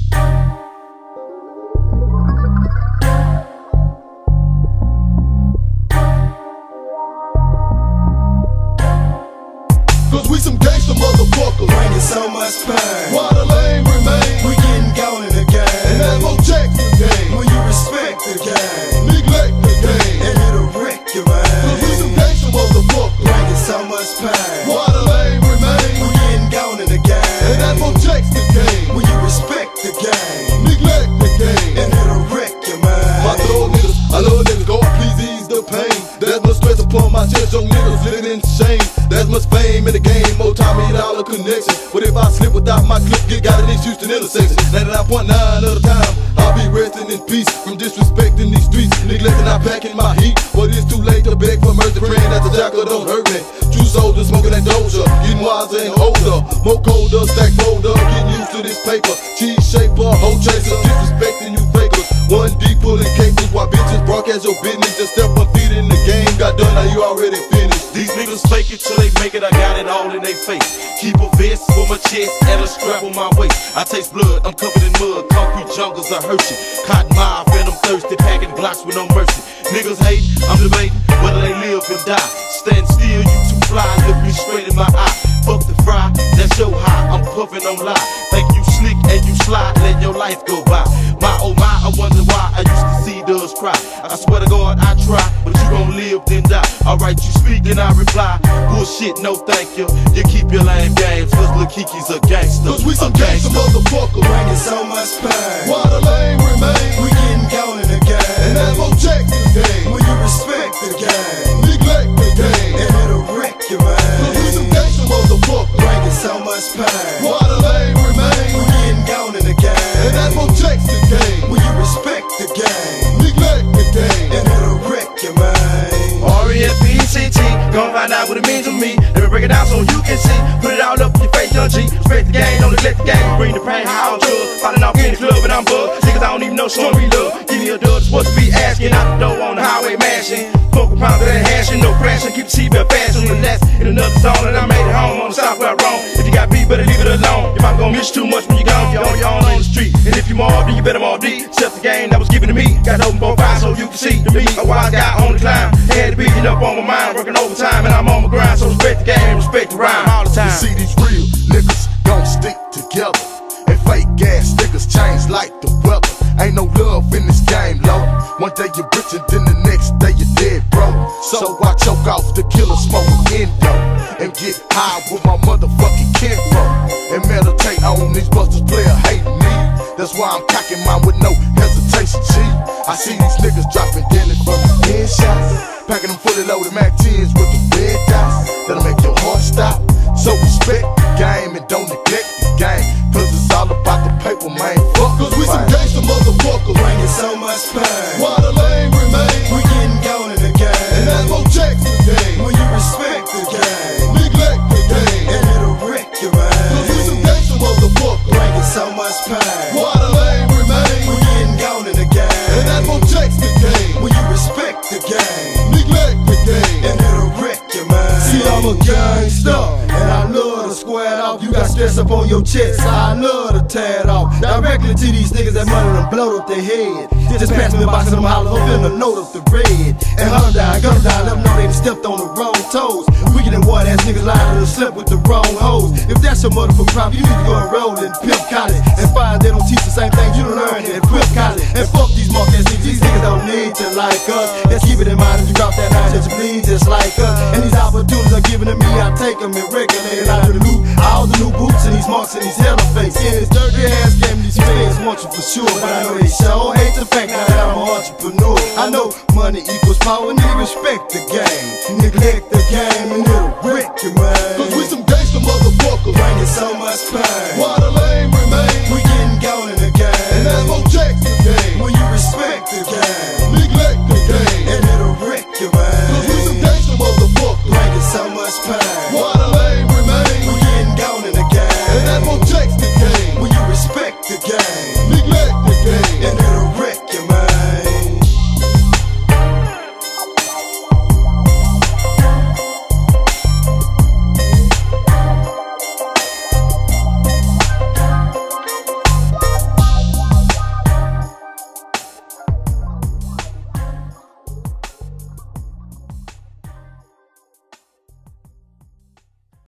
Cause we some gangsta motherfuckers, bringing so much pain. while the lame remain. We getting gone in the game, And that more checks the game. when you respect the game, Neglect the game. and it'll wreck your Cause we some mind. gangsta motherfuckers, Bringing so much pain. while the lame We remain. getting gone in the And that game, more checks the game. when you respect the game, Neglect the game. and it'll wreck your My mind. throw niggas, I love niggas, God please ease the pain. There's much stress upon my chest, young niggas living in shame. There's much fame in the game, more time $1 million connection. But if I slip without my clip, get got in this Houston intersection. 99.9 of the time, I'll be resting in peace from disrespecting these streets, neglecting not packing my heat. But it's too late to beg for mercy, praying that the jackal don't hurt me. True soldiers smoking that doja, getting wiser and older, more colder, stack folder, getting used to this paper. Cheese shaper, hoe chaser, disrespecting you fakers. One deep pulling cables while bitches broadcast your business. Just step on feet in the game, got done, now you already finished. These niggas fake it till they make it, I got it all in they face. Keep a vest for my chest and a strap on my waist. I taste blood, I'm covered in mud, concrete jungles are hurting. Cotton mouth and I'm thirsty, packing blocks with no mercy. Niggas hate, I'm debating whether they live and die. Stand still, you too fly, look me straight in my eye. Fuck the fry, that's your high, I'm puffing on lie. Think you slick and you slide, let your life go by. My oh my, I wonder why I used to see doves cry. I swear to God I try, but you gon' live then die. Alright, you speak and I reply. Bullshit, no thank you. You keep your lame games, cause Lil Kiki's a gangster. Cause we some gangsta motherfuckers, Bringing so much pain. while the lame remain. We getting gone in the And that game, more checks the game. when you respect the game, Neglect the game. and it'll wreck your Cause we some mind. gangsta motherfuckers, Bringing so much pain. while the lame We remain. getting gone in the And that game, more checks the game. when you respect the game, Neglect the game. and it'll wreck your mind. R-E-S-P-E-C-T, gon' find out what it means to me. Let me break it down so you can see. Put it all up in your face, young G. Respect the game, don't neglect the game. Bring the pain, high on drugs. Falling off in the club and I'm bugged. Niggas I don't even know, showing me love. Give me a dub, supposed to be asking. Out the door on the highway mashing. Smoke a pound of that hashing, no crashing. Keep the seatbelt fastened. Relax in another zone and I made it home on the south where I roam. If you got beef, better leave it alone. If I'm gon' miss you too much when you gone, you're on your own on the street. And if you mob, then you better mob deep. Except the game that was given to me. Got to open both eyes so you can see. To me, a wise guy on the climb. Had to be up on my mind, working overtime, and I'm on my grind. So respect the game, respect the rhyme all the time. You see these real niggas don't stick together, and fake ass niggas change like the weather. Ain't no love in this game, low. One day you're richer, then the next day you're dead, bro. So I choke off the killer, smoke endo, and get high with my motherfucking kinfolk, and meditate on these busters player hating me. That's why I'm cocking mine with no hesitation, G. I see these niggas dropping deadly from the headshots, packing them fully loaded Mac 10s with the red dots. That'll make your heart stop. So respect the game and don't neglect the game, cause it's all about the paper, man. Fuck, Cause we some gangsta motherfuckers, Bringing so much pain. while the lame remain. We getting gone in the And that game, more checks the game. when you respect the game, Neglect the game. and it'll wreck your Cause we some mind. gangsta motherfuckers, Bringing so much pain. while the lame remain. We getting gone in the And that game, more checks the game. when you respect the game, Neglect the game. and it'll wreck your mind. See, I'm a gangsta, and I love to square it off. You got stress up on your chest, so I love to tear it off. Directly to these niggas that money done blowed up their head. Just pass me a box of them hollers, I'm finna note up the red. And hunt them down, let them know they done stepped on the wrong toes. Wicked and white ass niggas lying to slept with the wrong hoes. If that's your motherfucking problem, you need to go enroll in Pimp College and find they don't teach the same things you done learned at Pimp College. And fuck these mark ass niggas, these niggas don't need to like us. Let's keep it in mind if you drop that line that you bleed just like us. And these opportunities are given to me, I take them and regulate it out of the loop. All the new boots and these marks and these hella fakes. In this dirty ass game, these fans want you for sure. But I know they sure hate the fact now that I'm an entrepreneur. I know money equals power and they respect the game. Neglect the game and it'll wreck your mind. Cause we some gangsta motherfuckers, Bringing so much pain. while the